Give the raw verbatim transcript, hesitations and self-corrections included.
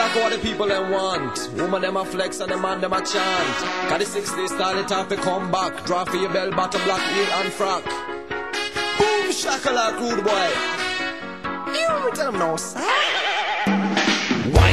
like what the people them want. Woman them a flex and the man them a chant. Cause the sixties style it time to come back. Draw for your bell bottom, black heel and frock. Boom shakalak rude boy. You tell them no sir. Why